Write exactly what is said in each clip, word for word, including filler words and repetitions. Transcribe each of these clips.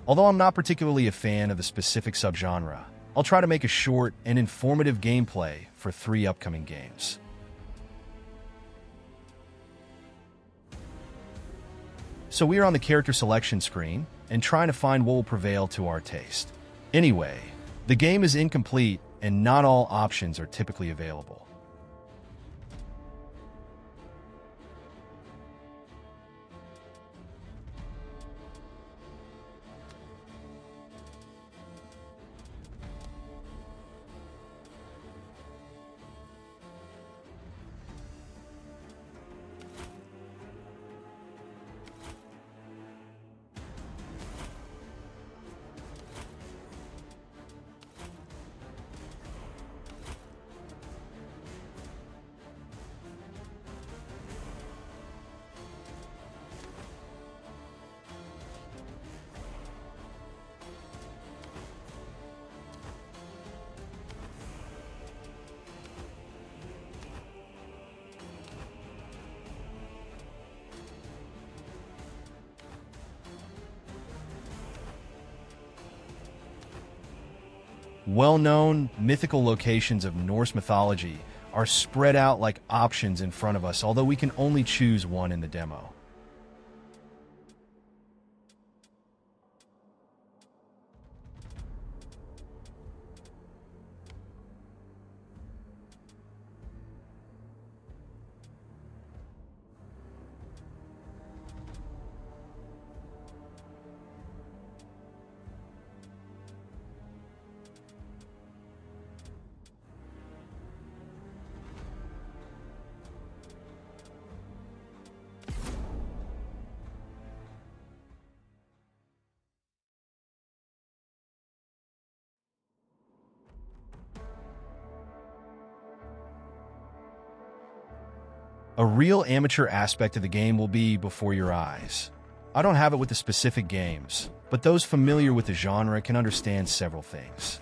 Although I'm not particularly a fan of the specific subgenre, I'll try to make a short and informative gameplay for three upcoming games. So we are on the character selection screen and trying to find what will prevail to our taste. Anyway, the game is incomplete and not all options are typically available. Well-known mythical locations of Norse mythology are spread out like options in front of us, although we can only choose one in the demo. A real amateur aspect of the game will be before your eyes. I don't have it with the specific games, but those familiar with the genre can understand several things.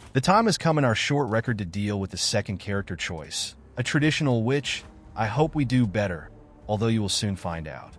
The time has come in our short record to deal with the second character choice, a traditional which I hope we do better, although you will soon find out.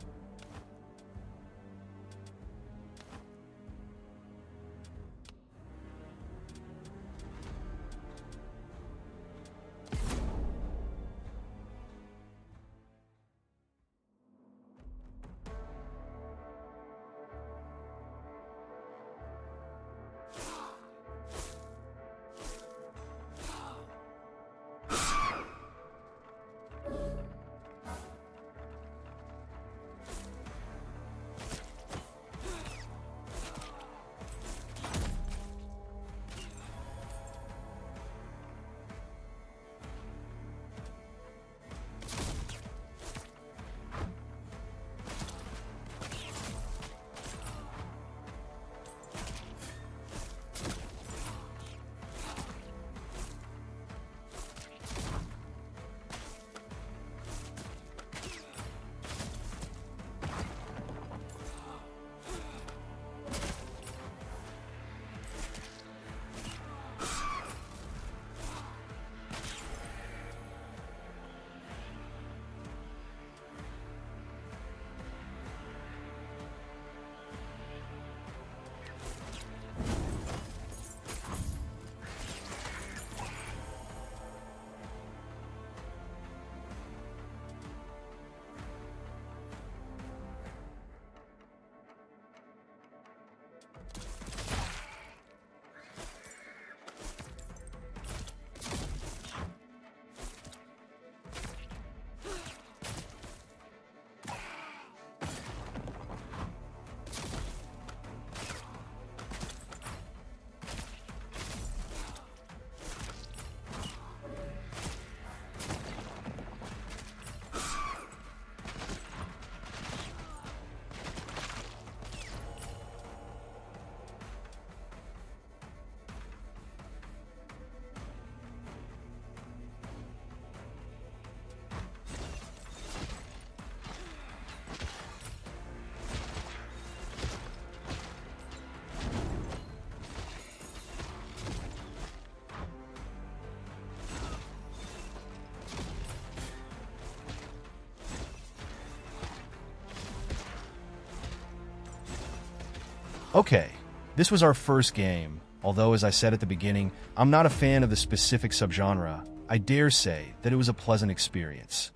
Okay, this was our first game. Although, as I said at the beginning, I'm not a fan of the specific subgenre, I dare say that it was a pleasant experience.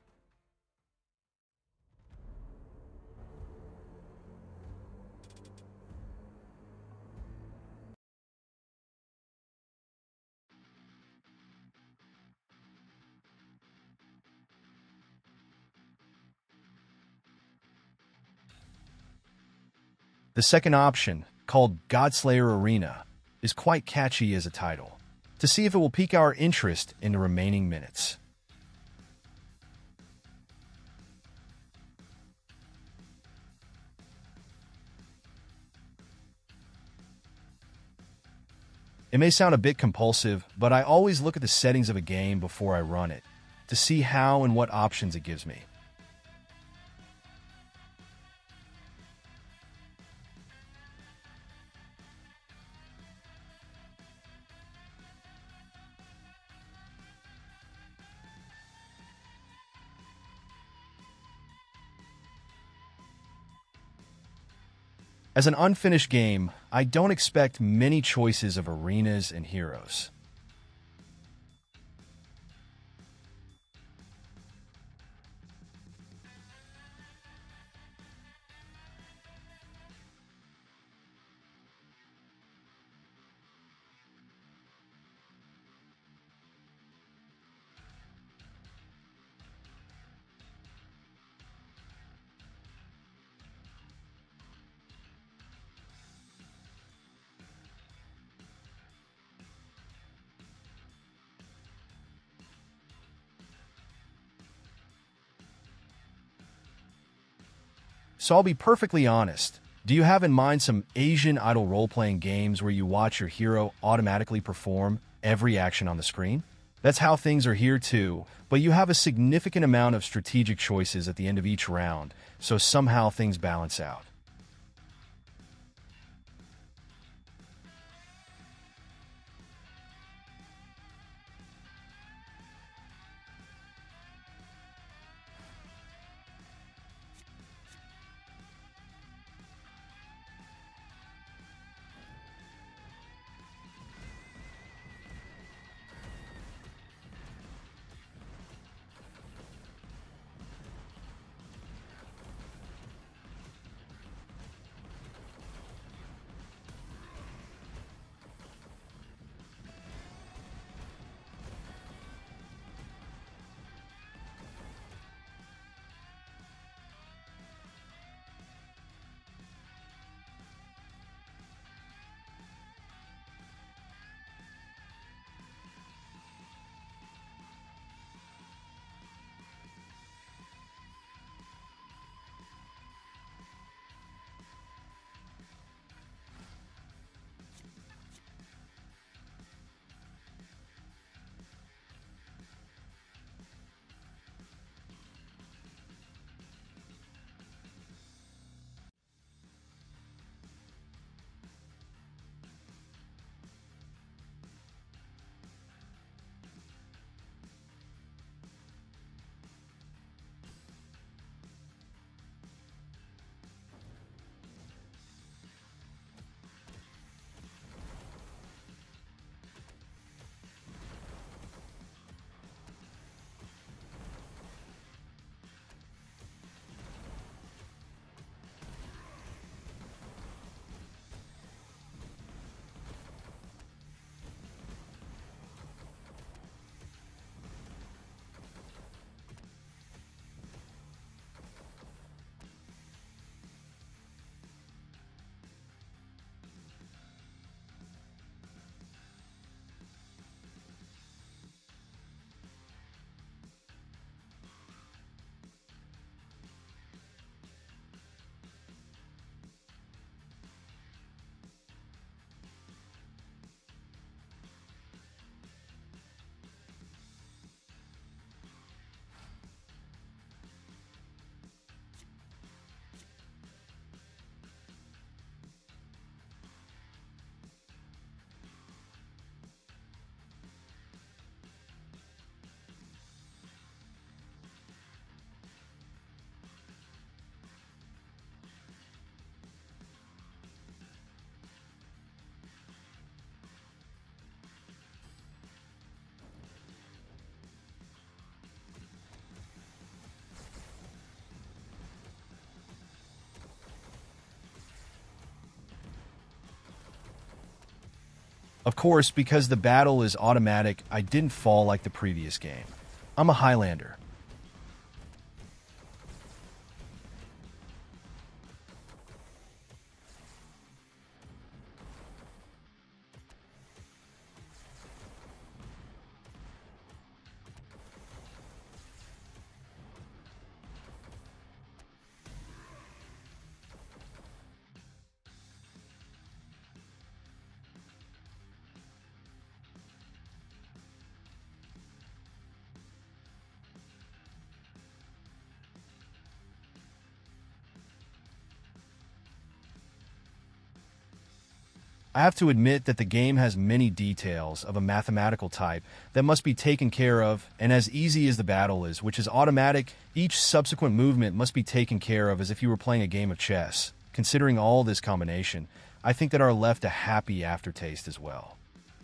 The second option, called Godslayer Arena, is quite catchy as a title. To see if it will pique our interest in the remaining minutes. It may sound a bit compulsive, but I always look at the settings of a game before I run it, to see how and what options it gives me. As an unfinished game, I don't expect many choices of arenas and heroes. So I'll be perfectly honest. Do you have in mind some Asian idol role-playing games where you watch your hero automatically perform every action on the screen? That's how things are here too, but you have a significant amount of strategic choices at the end of each round, so somehow things balance out. Of course, because the battle is automatic, I didn't fall like the previous game. I'm a Highlander. I have to admit that the game has many details of a mathematical type that must be taken care of, and as easy as the battle is, which is automatic, each subsequent movement must be taken care of as if you were playing a game of chess. Considering all this combination, I think that are left a happy aftertaste as well.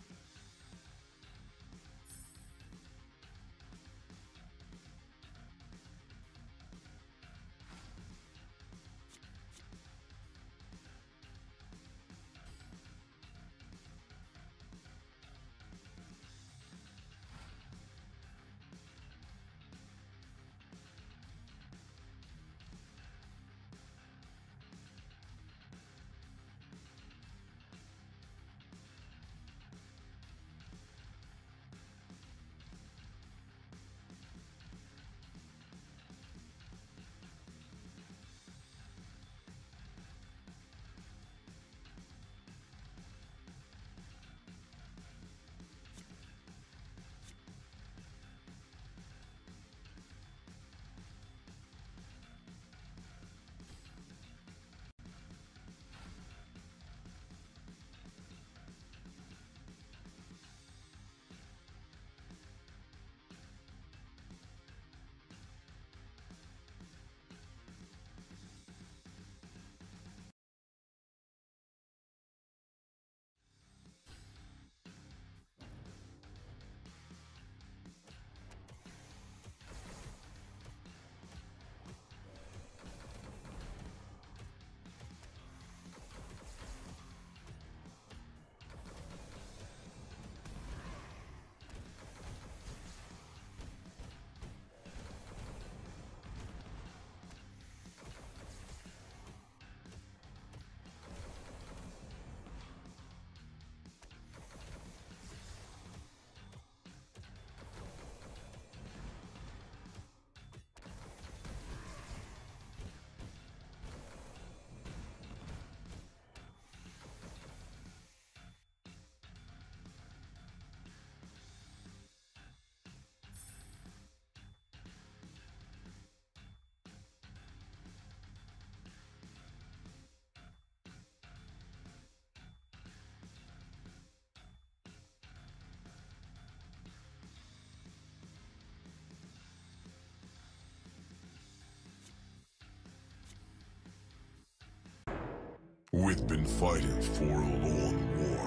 We've been fighting for a long war,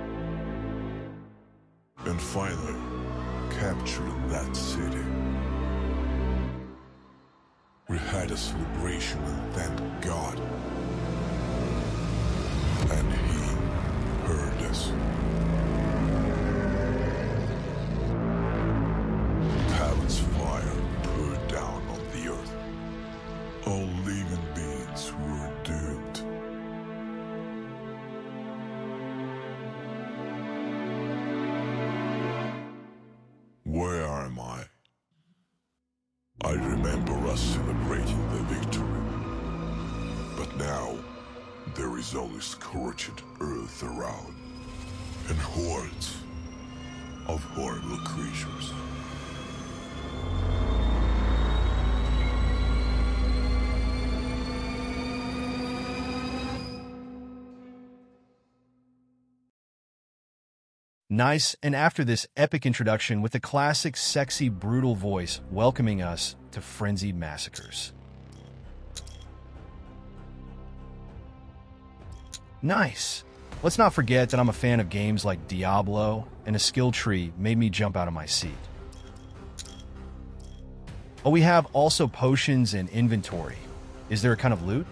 and finally captured that city. We had a celebration and thanked God, and He heard us. Heaven's fire poured down on the earth. All living beings were doomed. Where am I? I remember us celebrating the victory. But now, there is only scorched earth around, and hordes of horrible creatures. Nice, and after this epic introduction with the classic sexy, brutal voice welcoming us to Frenzied Massacres. Nice. Let's not forget that I'm a fan of games like Diablo, and a skill tree made me jump out of my seat. Oh, we have also potions and inventory. Is there a kind of loot?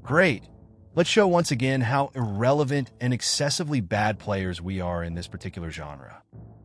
Great. Let's show once again how irrelevant and excessively bad players we are in this particular genre.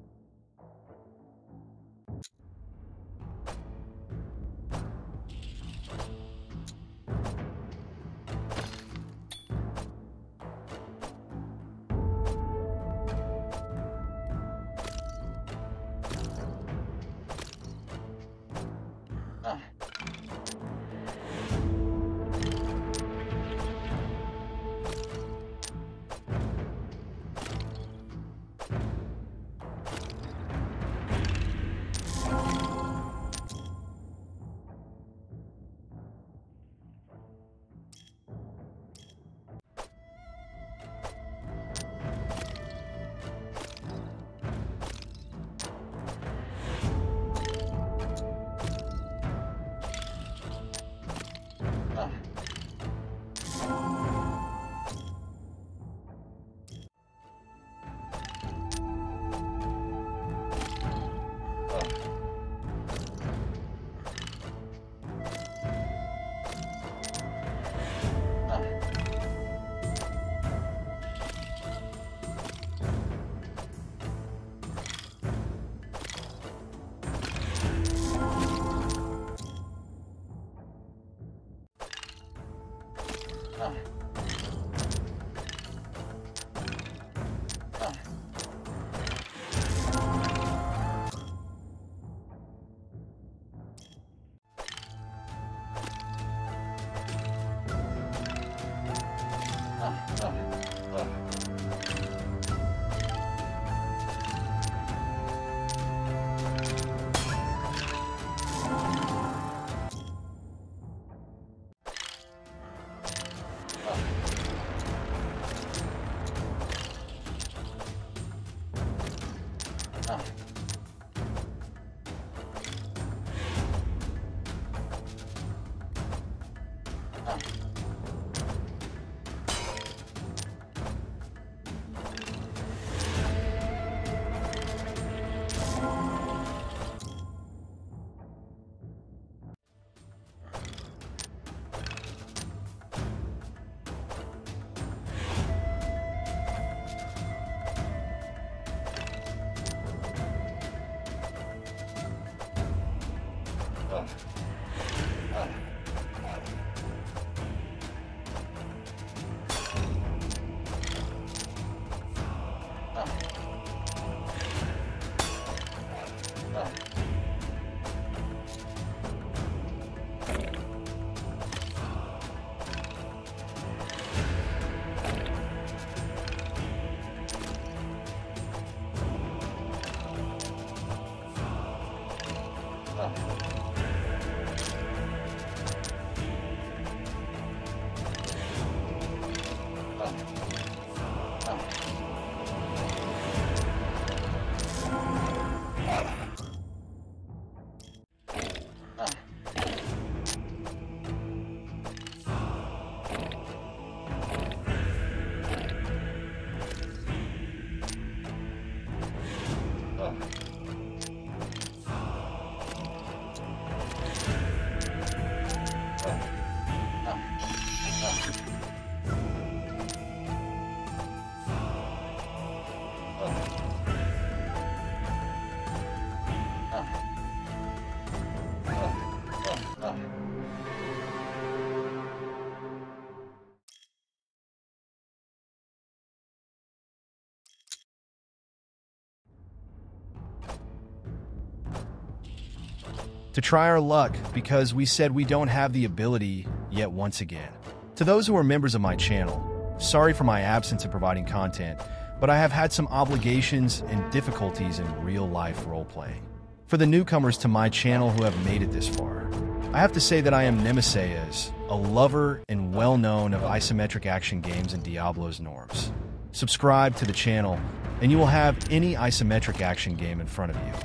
To try our luck, because we said we don't have the ability yet once again. To those who are members of my channel, sorry for my absence in providing content, but I have had some obligations and difficulties in real-life role-playing. For the newcomers to my channel who have made it this far, I have to say that I am Nemesis, a lover and well-known of isometric action games and Diablo's norms. Subscribe to the channel, and you will have any isometric action game in front of you.